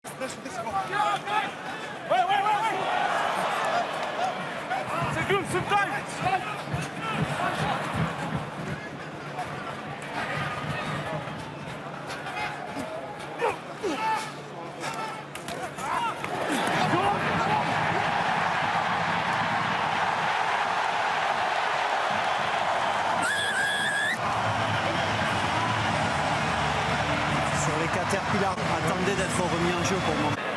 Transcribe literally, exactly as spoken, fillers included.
Ouais, ouais, ouais, ouais. C'est good, c'est time. Sur les Caterpillars, attendez d'être remis en jeu pour moi.